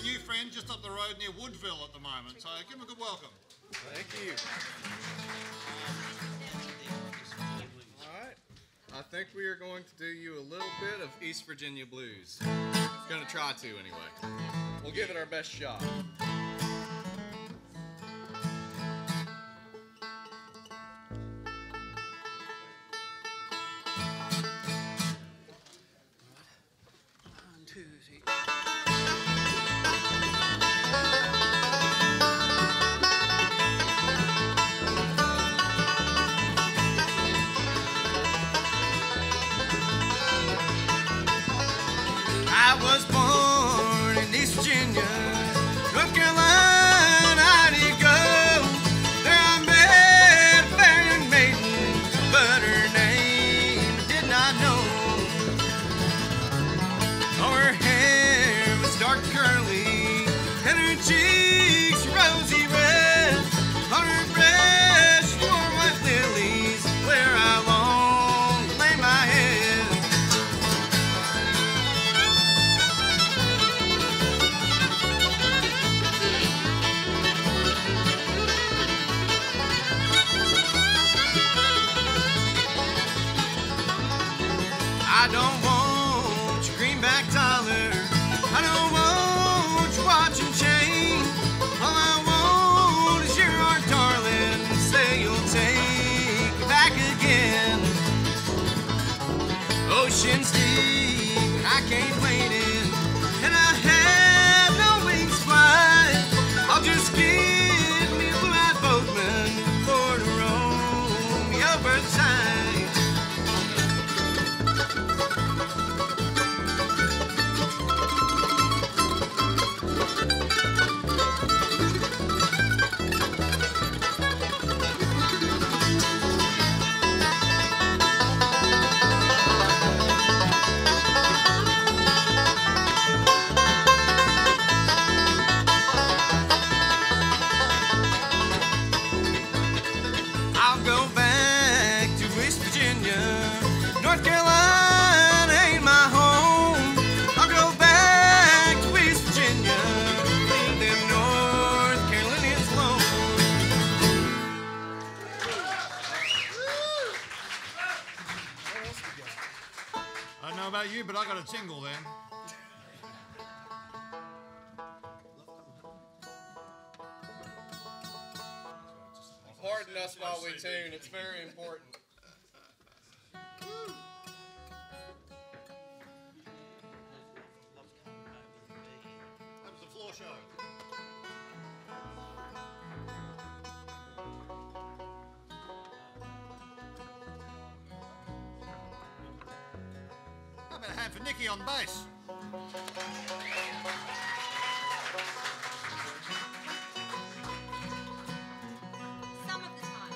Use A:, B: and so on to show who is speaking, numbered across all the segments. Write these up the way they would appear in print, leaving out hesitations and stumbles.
A: new friend just up the road near Woodville at the moment, so give him a good welcome.
B: Thank you. All right. I think we are going to do you a little bit of East Virginia blues. Gonna try to anyway. We'll give it our best shot.
C: I was born in East Virginia, North Carolina, I did go. There I met a fair young maiden, but her name I did not know. Oh, her hair was dark curly, and her cheeks rosy red. On her breast she wore white lilies, where I long to lay my head. I don't want your greenback dollar. I don't want your watch and chain. All I want is your heart, darling. Say you'll take me back again. Ocean's deep and I can't wait in, and I have no wings to fly. I'll just get me a blue-eyed boatman for to row me over the tide. I'll go back to West Virginia. North Carolina ain't my home. I'll go back to West Virginia. Leave them North Carolinians alone.
A: I don't know about you, but I got a tingle then.
B: Pardon us while we tune. It's very important.
A: That was the floor show. How about a hand for Nicky on bass?
D: Some of the time.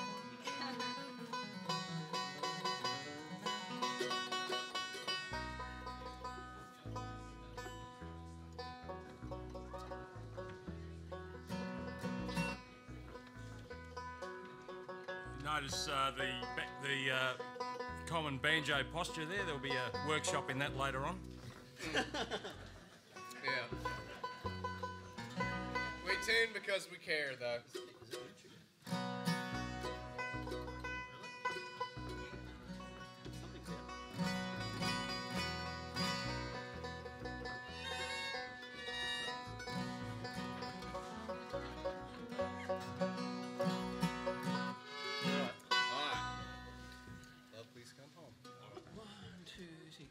E: Notice the common banjo posture there. There'll be a workshop in that later on.
B: Yeah. We tune because we care, though. Love, please come home.
C: 1, 2, 3.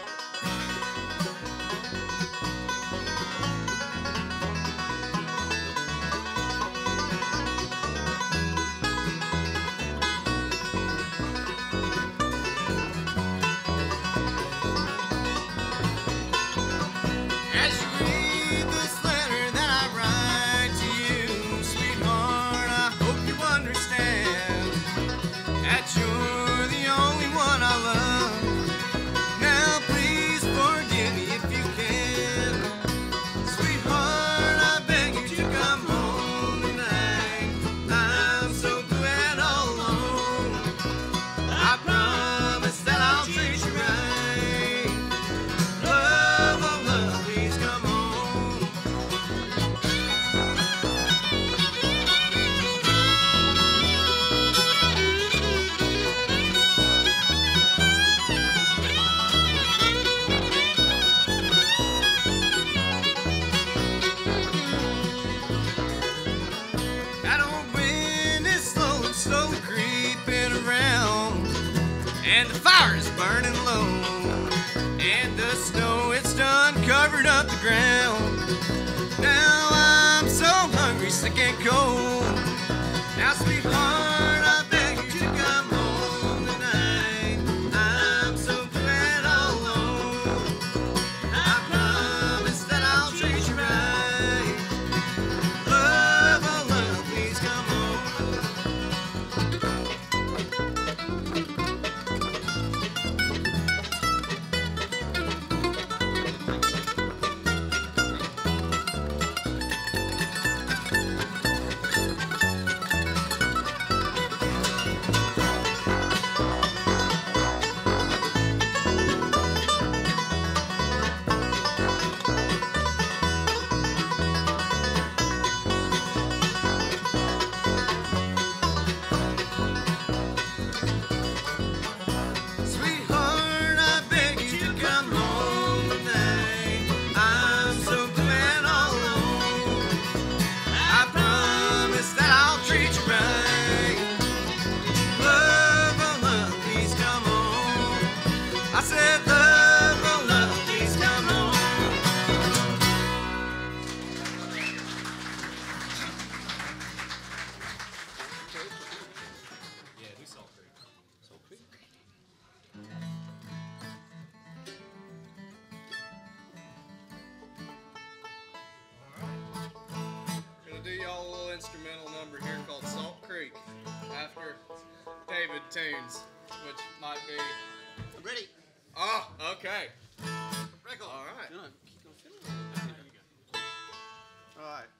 C: As you read this letter that I write to you, sweetheart, I hope you understand that you're the only one I love. Now please forgive me if you can. Sweetheart, I beg you to come home tonight. I'm so blue and all alone. I promise that I'll treat you right. Love, oh love, please come home. and the fire is burning low, and the snow, it's done covered up the ground. Now I'm so hungry, sick and cold. Now, sweetheart, I beg you to come home tonight. I'm so glad all alone. I promise that I'll treat you right. Love, oh love, please come home. Sweetheart, I beg you to come home tonight. I'm so glad all alone. I promise that I'll treat you right. Love, oh love, please come home. I said, love, oh love, please come home.
B: Yeah, we saw Creek. Gonna do y'all a little instrumental number here called Salt Creek after David tunes, which might be.
F: I'm ready.
B: Oh, okay.
F: Record.
B: All right.
F: No, keep on filling. All right.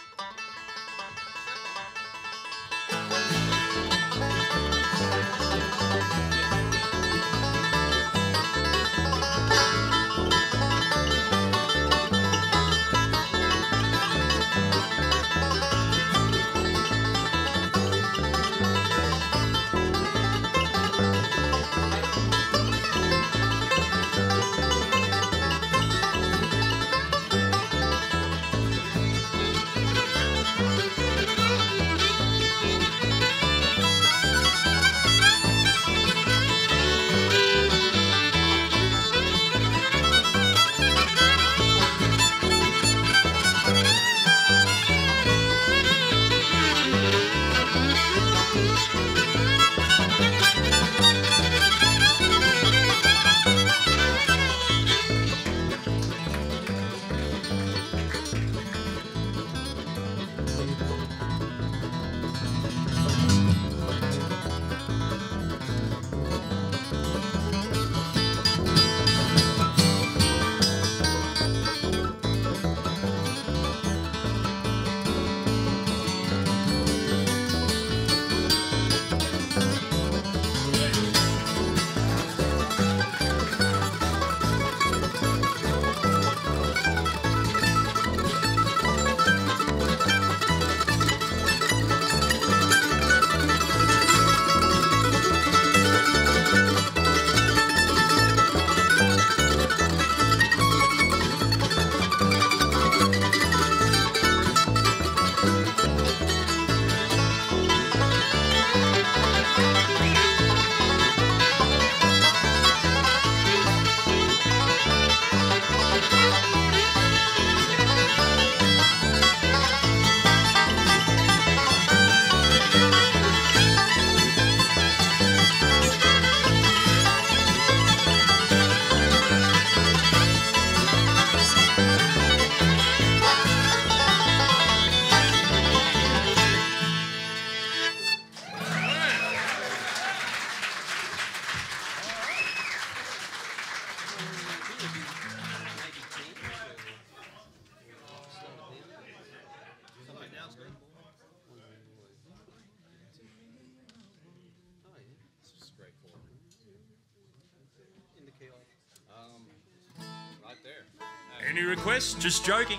B: Right there.
E: Any requests? Just joking.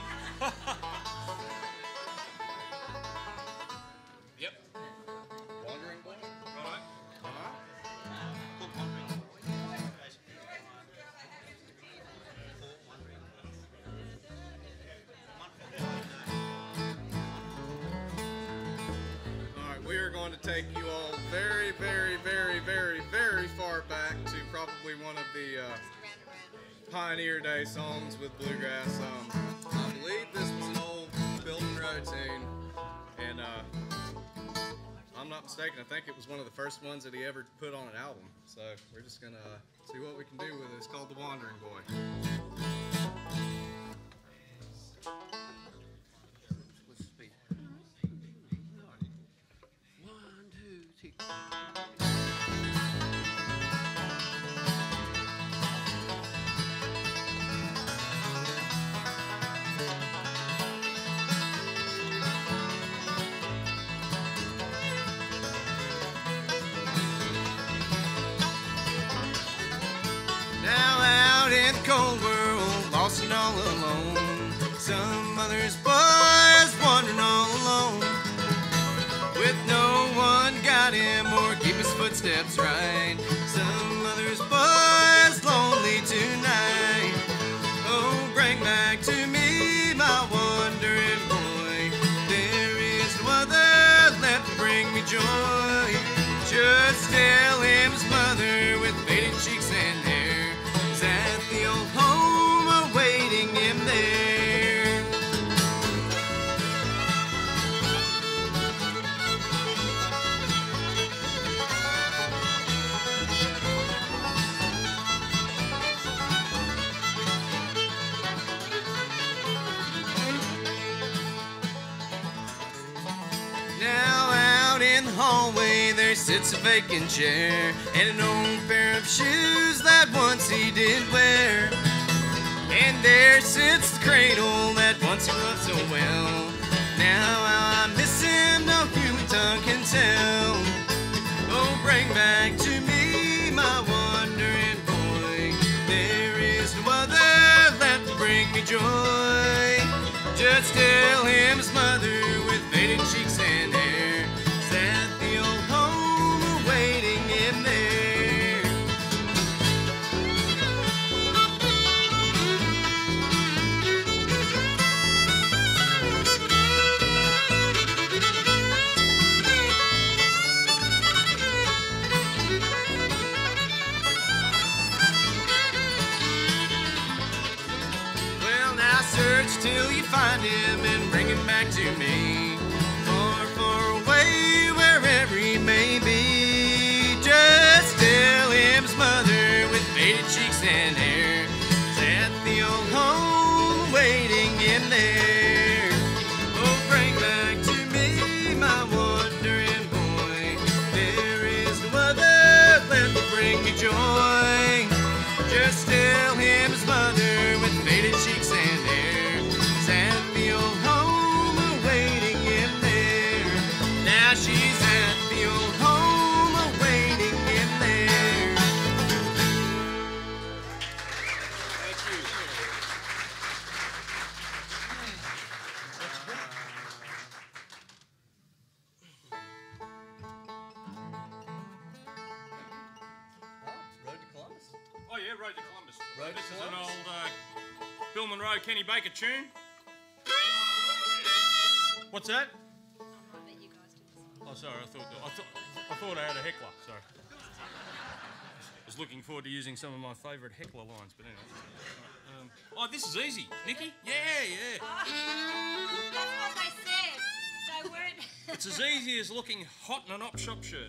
B: Yep. Wandering Boy. Right. All right, we are going to take you all very, very, very, very, very far back probably one of the Pioneer Day songs with bluegrass. I believe this was an old Bill Monroe tune, and I'm not mistaken, I think it was one of the first ones that he ever put on an album. So we're just gonna see what we can do with it. It's called The Wandering Boy.
F: What's the speed? 1, 2, 3.
C: Now out in the cold world, lost and all alone, some mother's boy is wandering all alone, with no one guide him or keep his footsteps right. Some mother's boy is lonely tonight. Oh, bring back to me my wandering boy. There is no other left to bring me joy. Just tell him his mother with faded cheeks and hair is at the old home awaiting him there. Now out in the hallway there sits a vacant chair and an old pair of shoes that once he did wear. And there sits the cradle that once he loved so well. Now I miss him, no human tongue can tell. Oh, bring back to me my wandering boy. There is no other left to bring me joy. Just tell him his mother with faded cheeks and hair is at the old home awaiting him there. Well, now search till you find him and bring him back to me. Far, far away, wherever he may be. Just tell him his mother with faded cheeks and hair is at the old home waiting him there. Oh, bring back to me my wandering boy. There is no other left to bring me joy. Just tell him his mother with faded cheeks and hair is at the old home awaiting him there. Now she's at the old home awaiting him there.
B: Thank you. Road to Columbus.
E: Oh yeah, Road to Columbus.
B: Road to
E: This is an
B: Columbus.
E: old Bill Monroe, Kenny Baker tune. What's that?
D: I'll let you guys do this.
E: Oh, sorry. I thought I had a heckler. Sorry. I was looking forward to using some of my favourite heckler lines, but anyway. Oh, this is easy, Nicky. Yeah.
D: That's what they said. They weren't.
E: It's as easy as looking hot in an op shop shirt.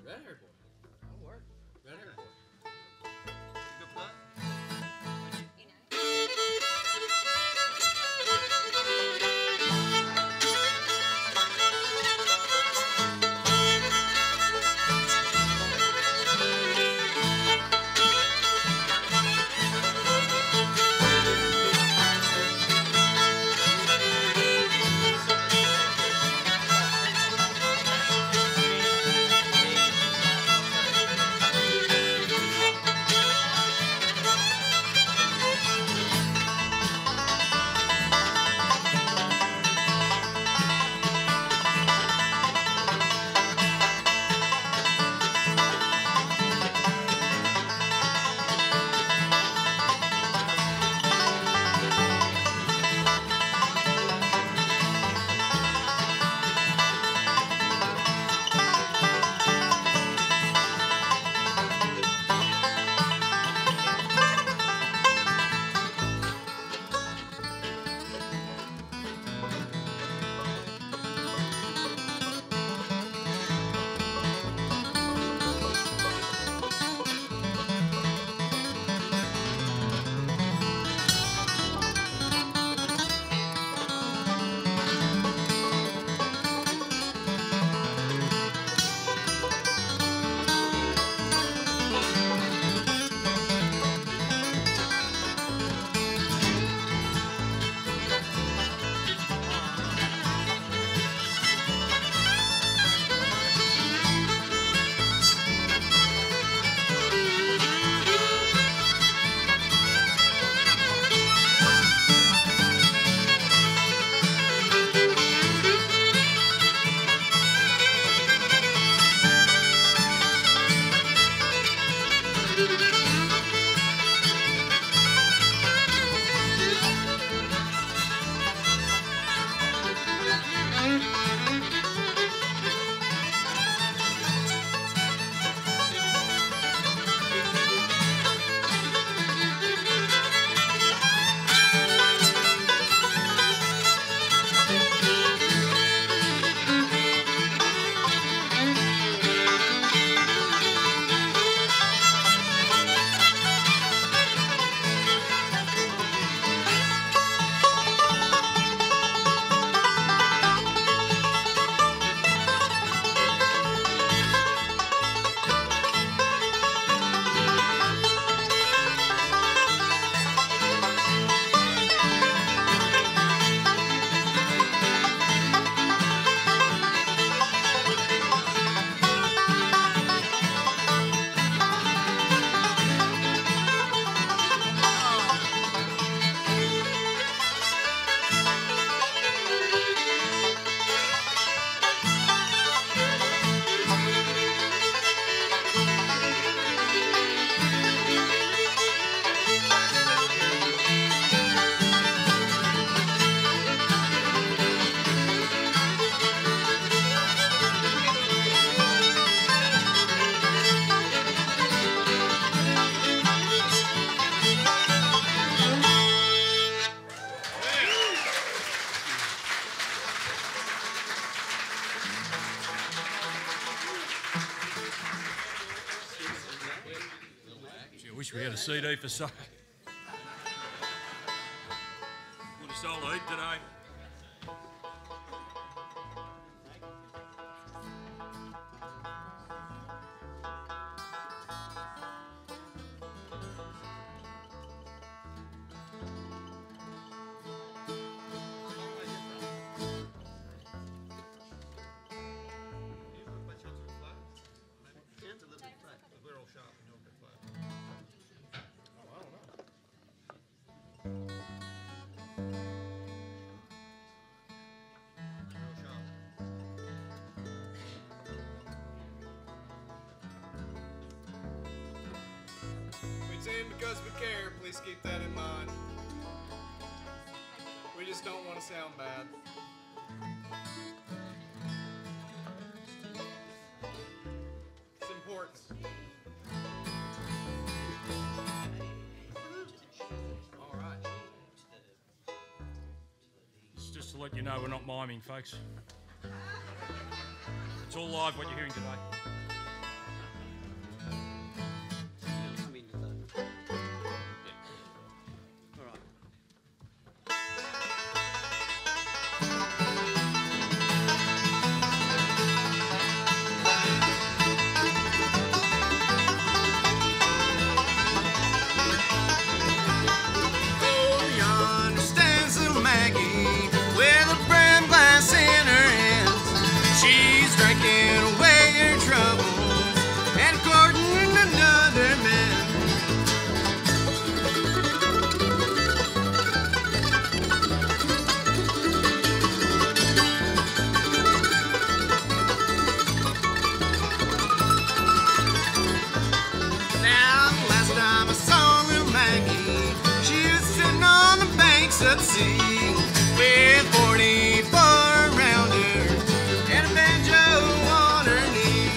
F: Red-haired boy. That'll work. Red-haired boy.
A: Good for that.
E: Wish we had a CD for sale. Would have sold a heap today.
B: We tune because we care, please keep that in mind. We just don't want to sound bad. It's important.
F: All right.
E: It's just to let you know we're not miming, folks. It's all live what you're hearing today.
C: sea with 44 rounder and a banjo on her knee.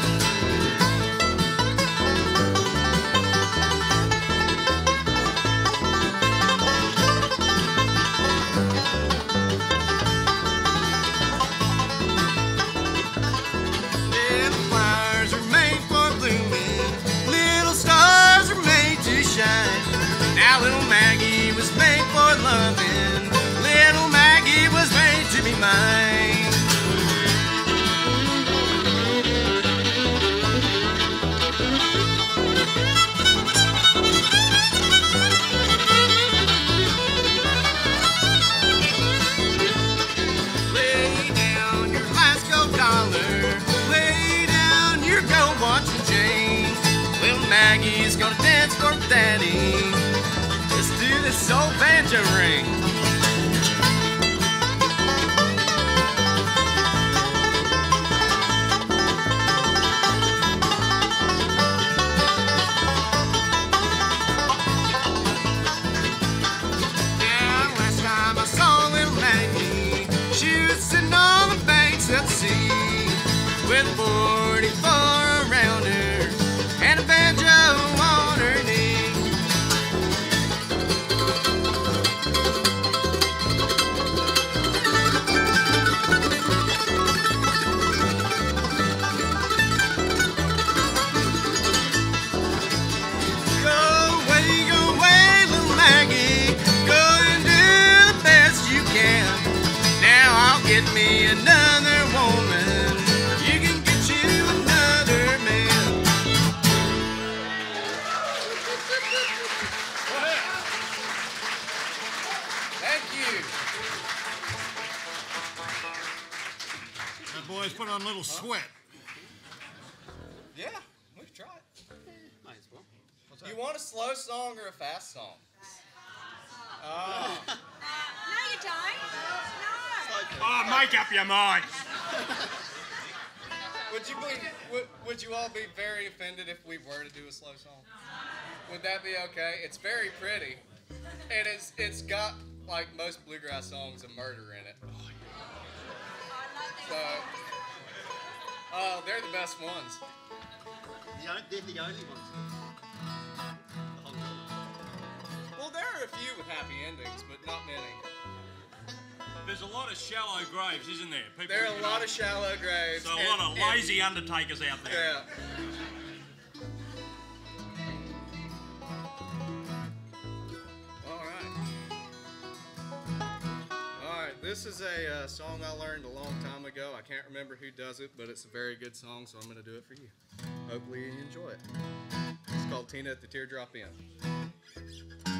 C: Little flowers are made for blooming, little stars are made to shine. Now little Maggie was made for loving, little Maggie was made to be mine. Lay down your last gold dollar, lay down your gold watch and chain. Little Maggie's gonna dance for Daddy. Let's do this old banjo ring. Now, last time I saw little Maggie, she was sitting on the banks of the sea with a 44 around her and a banjo on her knee. Go away, little Maggie. Go and do the best you can. Now I'll get me another woman. You can get you another man. Thank you.
A: That boy's put on a little sweat.
C: Yeah, we can try it.
F: Might as well.
C: You want a slow song or a fast song?
D: No, you don't. No.
E: Oh, make up your mind.
C: Would you all be very offended if we were to do a slow song? Would that be okay? It's very pretty, and it's got like most bluegrass songs a murder in it. So, oh, they're the best ones.
F: They're the only ones. The whole time.
C: Well, there are a few with happy endings, but not many.
E: There's a lot of shallow graves, isn't there? People,
C: There are
E: you
C: a lot
E: know,
C: of shallow graves.
E: So a lot of lazy undertakers out there.
C: Yeah. All right, this is a song I learned a long time ago. I can't remember who does it, but it's a very good song, so I'm going to do it for you. Hopefully you enjoy it. It's called Tina at the Teardrop Inn.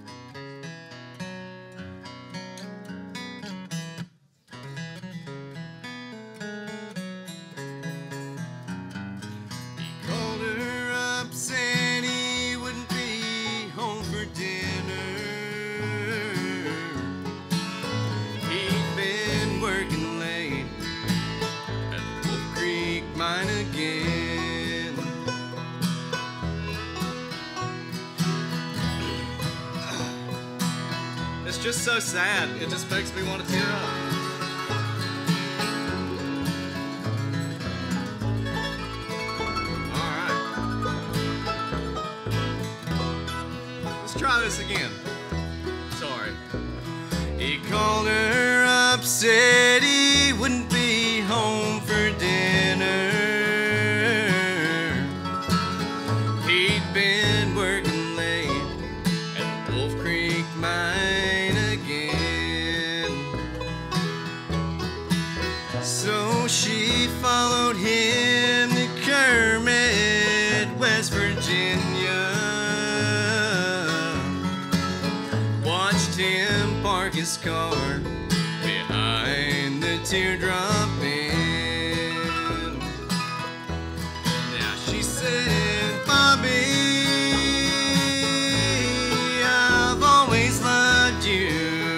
C: Called her up, said he wouldn't be home for dinner. He'd been working late at the Wolf Creek mine again. It's just so sad. It just makes me want to tear up. Try this again. Sorry. He called her up, said he wouldn't be home for dinner. He'd been working late at Wolf Creek mine again. So she followed him to Kermit, West Virginia. Watched him park his car behind the Teardrop Inn. Now she said, Bobby, I've always loved you.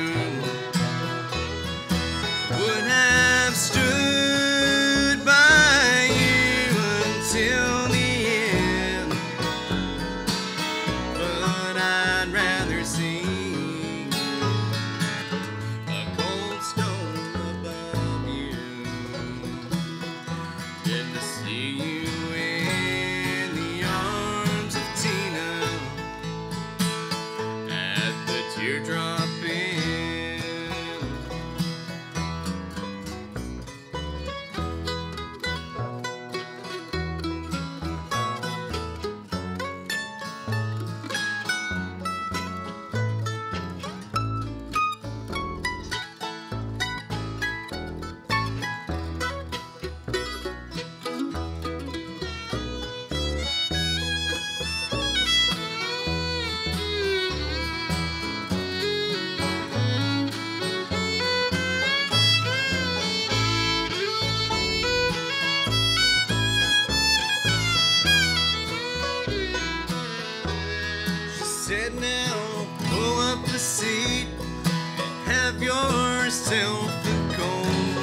C: Would have stood by you until the end, but I'd rather see yourself a cold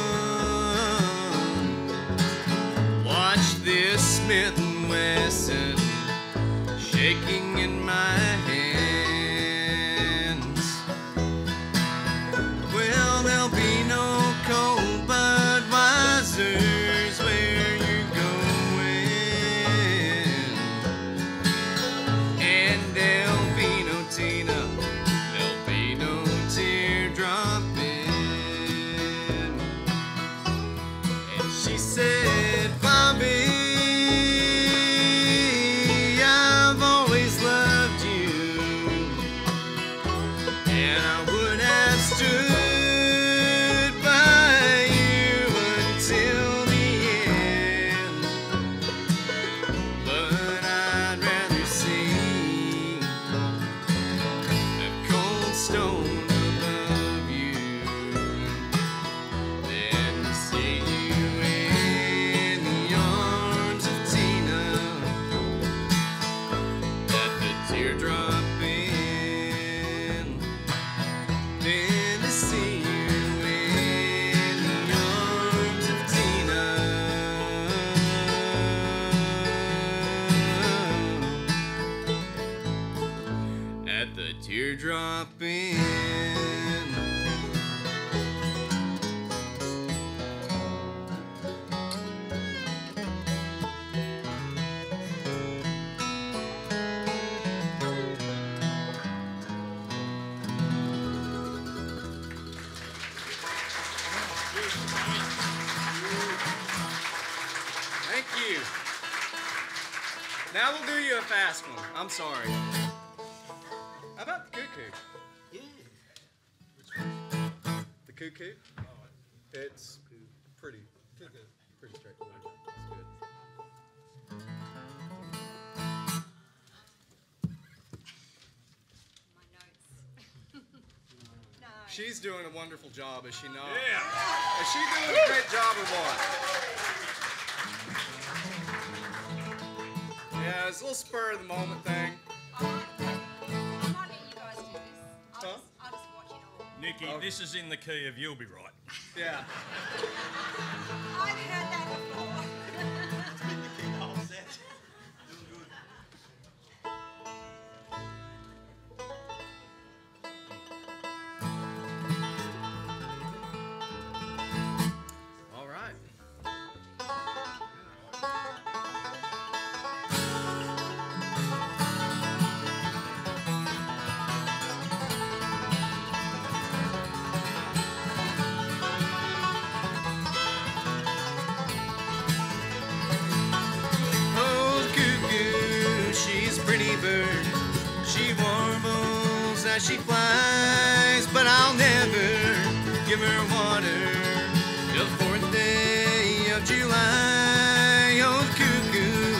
C: one. Watch this Smith & Wesson shaking in my hands. Well, there'll be no cold Budweisers where you're going, and there'll be no Tina, there'll be no teardropping. And she said, Bobby, I've always loved you, and I would have stood by you until the end, but I'd rather see a cold stone above you than to see you in the arms of Tina at the teardrop inn, than to see you in the arms of Tina at the teardrop inn. Thank you. Now we'll do you a fast one. I'm sorry. How about the cuckoo? The cuckoo? It's pretty straightforward. It's good.
D: My notes. No.
B: She's doing a wonderful job, is she not?
E: Yeah.
B: Is she doing a great job or what? Yeah, it's a little spur of the moment thing.
D: I might let you guys do this.
B: Huh?
D: I'll just watch it all.
E: Nicky, this is in the key of You'll Be Right.
B: Yeah.
D: I've heard that before.
B: All right.
C: Oh, cuckoo, she's a pretty bird. She warbles as she flies, but I'll never give her water till the 4th day of July. Oh, cuckoo,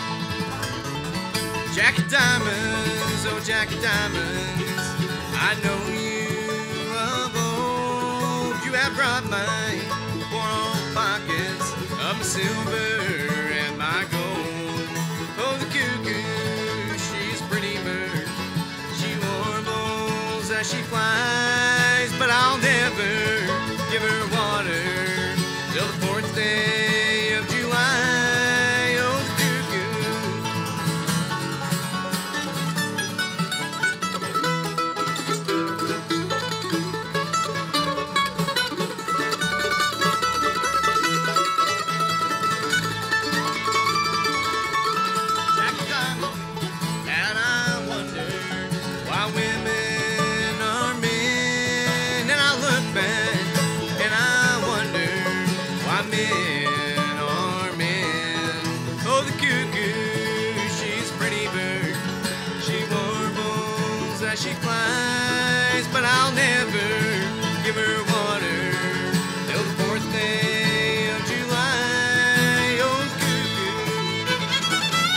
C: Jack of Diamonds, oh, Jack of Diamonds, I know you of old. You have robbed my poor old pockets of my silver and my gold. Oh, the cuckoo, she's a pretty bird. She warbles as she flies, but I'll never give her water till the 4th day of July. Oh, the cuckoo. Jack of Diamonds, and I wonder why women are men. And I look back and I wonder why men are men. Oh, the cuckoo, she's a pretty bird. She warbles as she flies, but I'll never give her water till the 4th day of July. Oh, the cuckoo.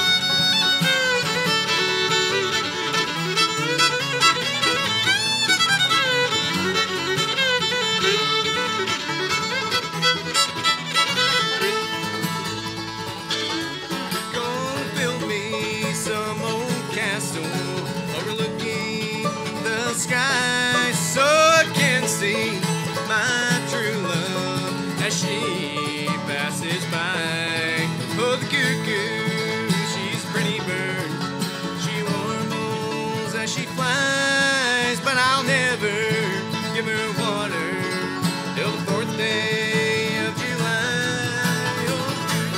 C: Go build me some old castle overlooking the sky so I can see as she passes by. Oh, the cuckoo, she's a pretty bird. She warbles as she flies, but I'll never give her water till the 4th day of July. Oh,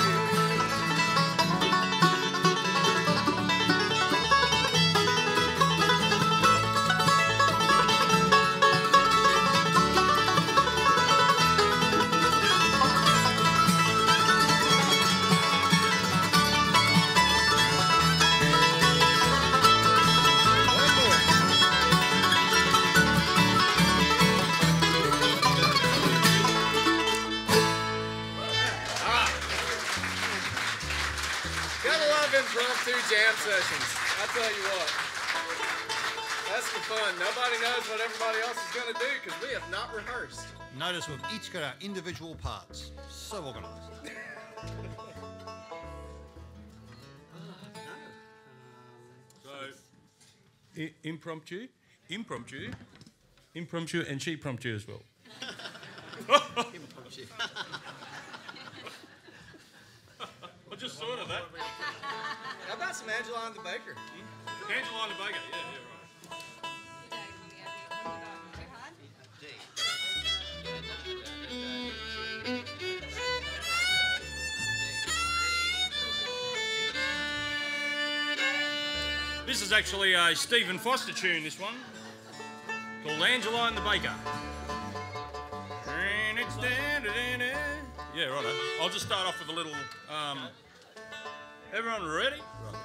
B: Gotta love impromptu jam sessions. I tell you what. That's the fun. Nobody knows what everybody else is going to do because we have not rehearsed.
A: Notice we've each got our individual parts. So organised.
E: So, impromptu, and she promptu as well. I just thought of that.
B: How about some Angela and the Baker?
E: Angela and the Baker, yeah, right. This is actually a Stephen Foster tune, this one, called Angela and the Baker. Yeah, righto. I'll just start off with a little, everyone ready? Right.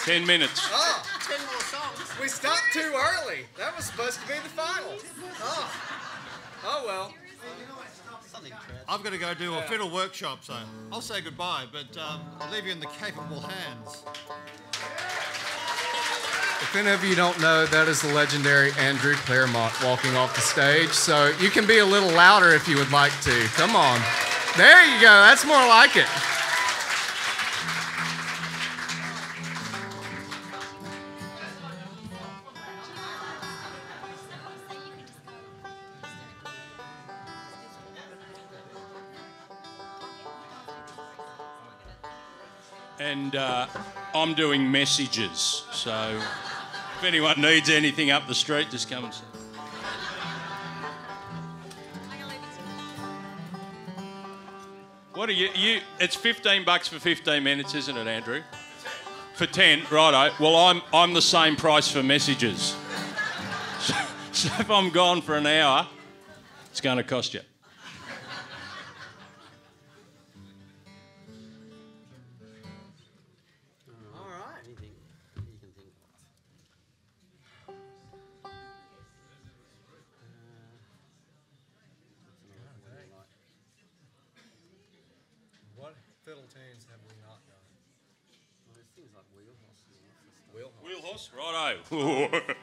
E: 10 minutes.
B: Oh,
C: 10 more songs.
B: we stopped too early. That was supposed to be the final. Oh well.
C: Something tragic.
A: I've got to go do a fiddle workshop, so I'll say goodbye, but I'll leave you in the capable hands.
G: If any of you don't know, that is the legendary Andrew Claremont walking off the stage. So you can be a little louder if you would like to. Come on. There you go. That's more like it.
E: And I'm doing messages, so if anyone needs anything up the street, just come and see. What are you? It's $15 for 15 minutes, isn't it, Andrew? For 10, righto. Well, I'm the same price for messages. So if I'm gone for an hour, it's going to cost you.
C: All right. Anything you can think of.
B: What fiddle tunes have we not done?
C: Well, there's things like Wheelhouse.
E: Wheelhorse, righto.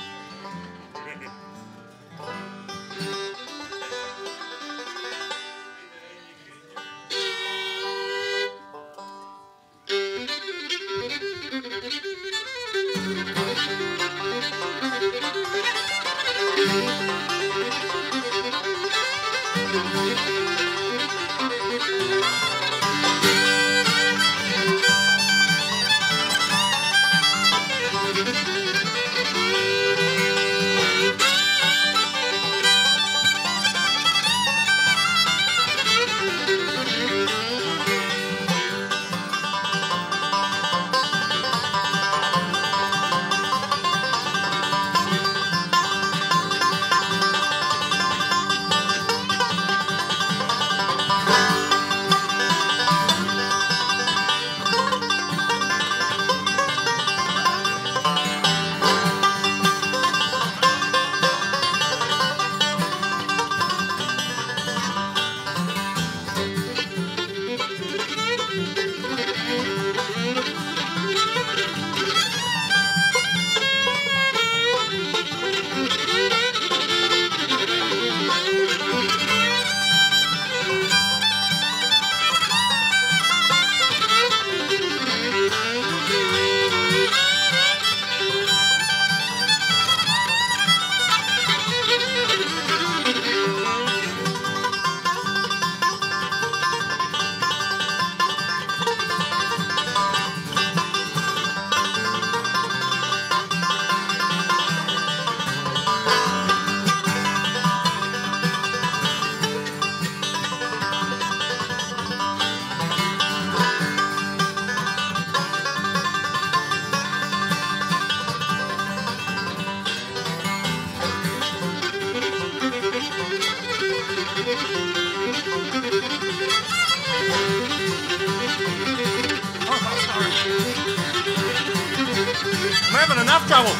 E: I'm having enough trouble.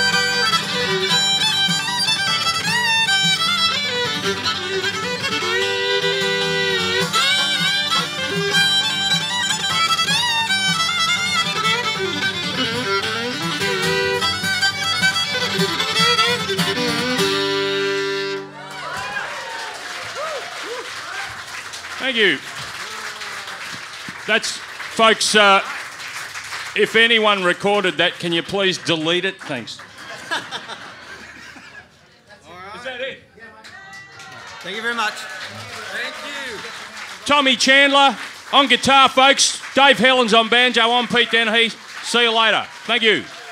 E: Thank you. That's, folks, if anyone recorded that, can you please delete it? Thanks. Is that it?
C: Thank you very much.
B: Thank you.
E: Tommy Chandler on guitar, folks. Dave Helens on banjo. I'm Pete Dennehy. See you later. Thank you.